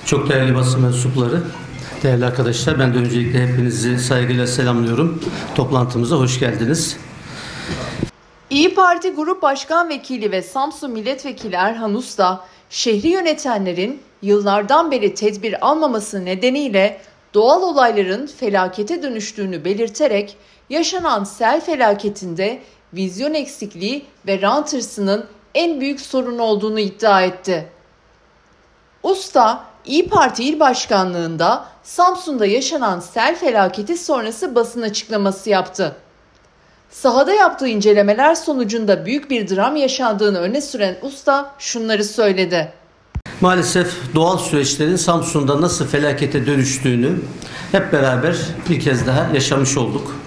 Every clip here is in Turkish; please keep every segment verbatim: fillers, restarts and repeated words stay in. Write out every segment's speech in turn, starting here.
Çok değerli basın mensupları, değerli arkadaşlar, ben de öncelikle hepinizi saygıyla selamlıyorum. Toplantımıza hoş geldiniz. İYİ Parti Grup Başkan Vekili ve Samsun Milletvekili Erhan Usta, şehri yönetenlerin yıllardan beri tedbir almaması nedeniyle doğal olayların felakete dönüştüğünü belirterek yaşanan sel felaketinde vizyon eksikliği ve rant hırsının en büyük sorun olduğunu iddia etti. Usta, İYİ Parti İl Başkanlığı'nda Samsun'da yaşanan sel felaketi sonrası basın açıklaması yaptı. Sahada yaptığı incelemeler sonucunda büyük bir dram yaşandığını öne süren usta şunları söyledi. Maalesef doğal süreçlerin Samsun'da nasıl felakete dönüştüğünü hep beraber bir kez daha yaşamış olduk.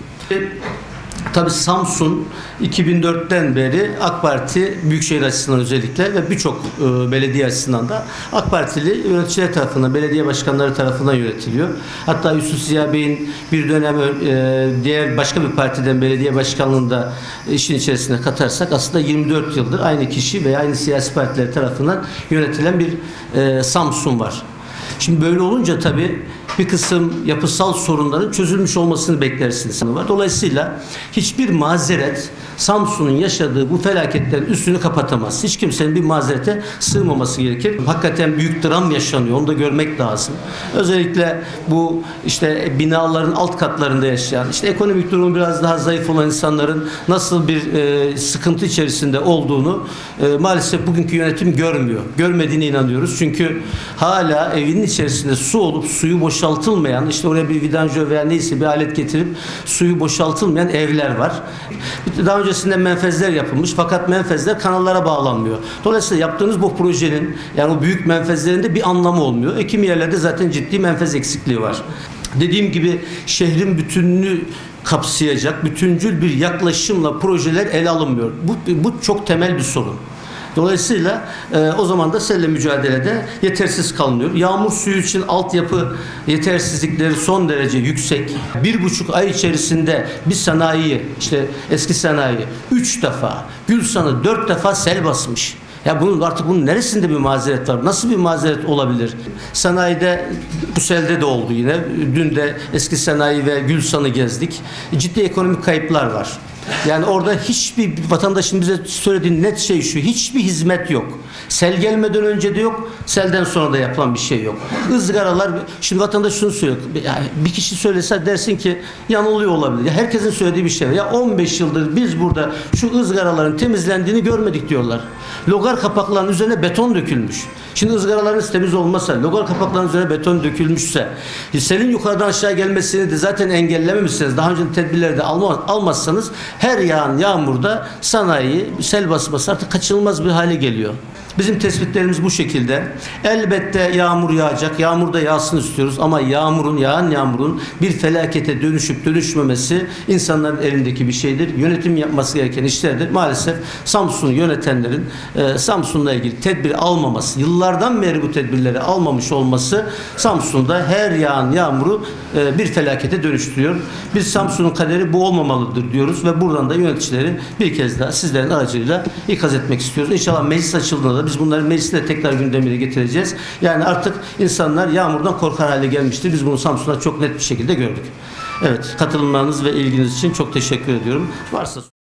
Tabii Samsun iki bin dörtten beri AK Parti Büyükşehir açısından özellikle ve birçok e, belediye açısından da AK Partili yöneticiler tarafından, belediye başkanları tarafından yönetiliyor. Hatta Yusuf Ziya Bey'in bir dönem e, diğer başka bir partiden belediye başkanlığında işin içerisine katarsak aslında yirmi dört yıldır aynı kişi veya aynı siyasi partiler tarafından yönetilen bir e, Samsun var. Şimdi böyle olunca tabii bir kısım yapısal sorunların çözülmüş olmasını beklersiniz. Dolayısıyla hiçbir mazeret Samsun'un yaşadığı bu felaketlerin üstünü kapatamaz. Hiç kimsenin bir mazerete sığmaması gerekir. Hakikaten büyük dram yaşanıyor. Onu da görmek lazım. Özellikle bu işte binaların alt katlarında yaşayan, işte ekonomik durumu biraz daha zayıf olan insanların nasıl bir e, sıkıntı içerisinde olduğunu e, maalesef bugünkü yönetim görmüyor. Görmediğine inanıyoruz. Çünkü hala evinin içerisinde su olup suyu boşaltılmayan, işte oraya bir vidanjör veya neyse bir alet getirip suyu boşaltılmayan evler var. Daha öncesinde menfezler yapılmış fakat menfezler kanallara bağlanmıyor. Dolayısıyla yaptığınız bu projenin, yani o büyük menfezlerinde bir anlamı olmuyor. E, kimi yerlerde zaten ciddi menfez eksikliği var. Dediğim gibi şehrin bütününü kapsayacak bütüncül bir yaklaşımla projeler ele alınmıyor. Bu, bu çok temel bir sorun. Dolayısıyla e, o zaman da selle mücadelede yetersiz kalınıyor. Yağmur suyu için altyapı yetersizlikleri son derece yüksek. Bir buçuk ay içerisinde bir sanayiyi, işte eski sanayi üç defa, Gülsan'ı dört defa sel basmış. Ya bunun artık bunun neresinde bir mazeret var? Nasıl bir mazeret olabilir? Sanayide bu selde de oldu yine. Dün de eski sanayi ve Gülsan'ı gezdik. Ciddi ekonomik kayıplar var. Yani orada hiçbir vatandaşın bize söylediği net şey şu: hiçbir hizmet yok. Sel gelmeden önce de yok, selden sonra da yapılan bir şey yok. Izgaralar, şimdi vatandaş şunu söylüyor. Yani bir kişi söylese dersin ki yanılıyor olabilir. Herkesin söylediği bir şey var. Ya on beş yıldır biz burada şu ızgaraların temizlendiğini görmedik diyorlar. Logar kapaklarının üzerine beton dökülmüş. Şimdi ızgaralarınız temiz olmasa, logar kapaklarının üzerine beton dökülmüşse, selin yukarıdan aşağı gelmesini de zaten engellememişsiniz. Daha önce tedbirleri de alma, almazsanız her yağan yağmurda sanayi sel basması artık kaçınılmaz bir hale geliyor. Bizim tespitlerimiz bu şekilde. Elbette yağmur yağacak. Yağmur da yağsın istiyoruz ama yağmurun, yağan yağmurun bir felakete dönüşüp dönüşmemesi insanların elindeki bir şeydir. Yönetim yapması gereken işlerdir. Maalesef Samsun'u yönetenlerin e, Samsun'la ilgili tedbir almaması, yıllardan beri bu tedbirleri almamış olması Samsun'da her yağan yağmuru e, bir felakete dönüştürüyor. Biz Samsun'un kaderi bu olmamalıdır diyoruz ve buradan da yöneticileri bir kez daha sizlerin aracılığıyla ikaz etmek istiyoruz. İnşallah meclis açıldığında da biz bunları mecliste tekrar gündemine getireceğiz. Yani artık insanlar yağmurdan korkar hale gelmiştir. Biz bunu Samsun'da çok net bir şekilde gördük. Evet, katılımlarınız ve ilginiz için çok teşekkür ediyorum. Varsa